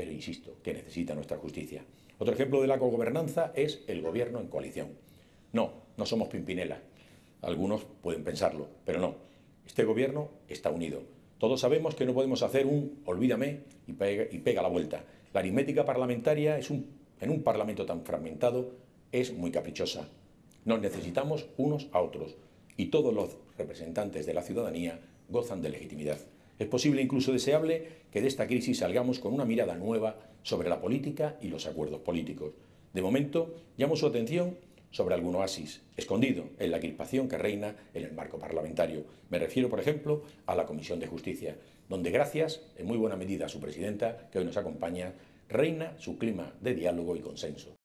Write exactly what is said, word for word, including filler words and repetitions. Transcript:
pero insisto, que necesita nuestra justicia. Otro ejemplo de la cogobernanza es el gobierno en coalición. No, no somos Pimpinela. Algunos pueden pensarlo, pero no. Este gobierno está unido. Todos sabemos que no podemos hacer un olvídame y pega, y pega la vuelta. La aritmética parlamentaria es un, en un parlamento tan fragmentado es muy caprichosa. Nos necesitamos unos a otros y todos los representantes de la ciudadanía gozan de legitimidad. Es posible, incluso deseable, que de esta crisis salgamos con una mirada nueva sobre la política y los acuerdos políticos. De momento, llamo su atención sobre algún oasis escondido en la crispación que reina en el marco parlamentario. Me refiero, por ejemplo, a la Comisión de Justicia, donde, gracias en muy buena medida a su presidenta, que hoy nos acompaña, reina su clima de diálogo y consenso.